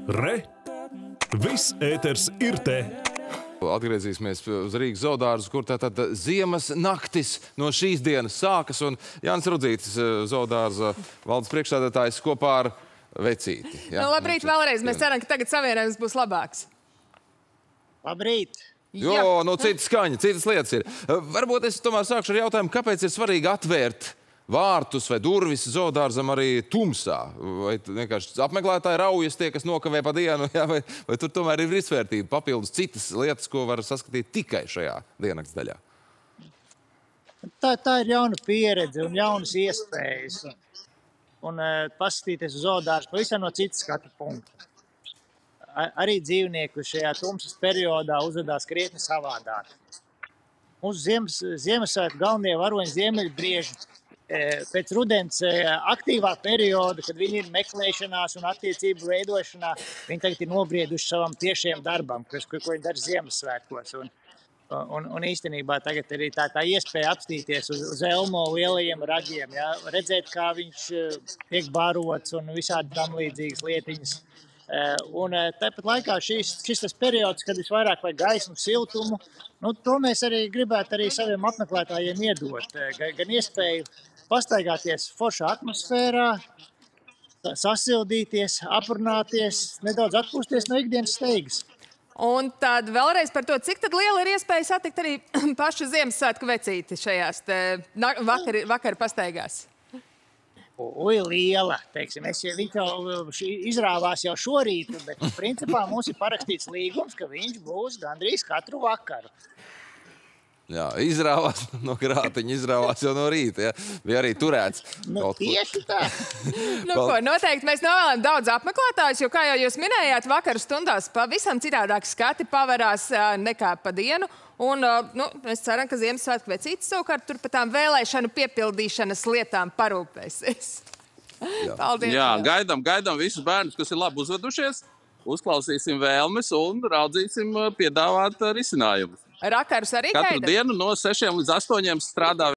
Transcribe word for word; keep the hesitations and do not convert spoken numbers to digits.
Re! Viss ēters ir te! Atgriezīsimies uz Rīgas zoodārzu, kur tātad ziemas naktis no šīs dienas sākas. Un Jānis Rudzītis, zoodārza valdes priekšsēdētājs, kopā ar vecīti. Ja? Nu, labrīt vēlreiz. Mēs ceram, ka tagad savienojums būs labāks. Labrīt! Jo, nu citas skaņa, citas lietas ir. Varbūt es tomēr sākšu ar jautājumu, kāpēc ir svarīgi atvērt vārtus vai durvis zoodārzam arī tumsā? Vai vienkārši apmeklētāji raujas tie, kas nokavē pa dienu, ja? vai, vai tur tomēr ir visvērtība papildus citas lietas, ko var saskatīt tikai šajā diennakts daļā? Tā, tā ir jauna pieredze un jaunas iespējas. Un, un paskatīties uz zoodārzu pavisam no citas skatu punkta. Arī dzīvnieku šajā tumsas periodā uzvedās krietni savādāk. Mūsu ziemas, Ziemassvētku galvenie varoņi ziemeļbrieži pēc rudens aktīvā perioda, kad viņi ir meklēšanās un attiecību veidošanā, viņi tagad ir nobrieduši savam tiešiem darbam, ko, ko viņi dara Ziemassvētkos. Un, un, un īstenībā tagad arī tā, tā iespēja apstīties uz, uz Elmo lielajiem ragiem, ja? Redzēt, kā viņš tiek barots un visādi tam līdzīgas lietiņas. Un tāpat laikā šis, šis tas periods, kad visvairāk vajag gaismu, siltumu, nu, to mēs arī gribētu arī saviem apmeklētājiem iedot. Gan iespēju pastaigāties foršā atmosfērā, sasildīties, aprunāties, nedaudz atpūsties no ikdienas steigas. Un tad vēlreiz par to, cik tad liela ir iespēja satikt arī pašu Ziemassvētku vecīti šajās vakar, vakar pastaigās? Ui, liela, teiksim, es, viņš jau izrāvās jau šorīt, bet principā mums ir parakstīts līgums, ka viņš būs gandrīz katru vakaru. Jā, izrāvās no krātiņa, izrāvās jau no rīta, ja? Bija arī turēts. Nu, tieši tā. Nu, ko, noteikti mēs novēlam daudz apmeklētājus, jo, kā jau jūs minējāt, vakaru stundās pavisam citādāk skati pavarās nekā pa dienu. Un nu, mēs ceram, ka Ziemassvētku vecītis savukārt tur par tām vēlēšanu piepildīšanas lietām parūpēsies. Jā. Paldies. Jā, gaidām, gaidām visus bērnus, kas ir labi uzvedušies, uzklausīsim vēlmes un raudzīsim piedāvāt risinājumus. Rakarus arī Katru gaida? dienu no sešiem līdz astoņiem strādā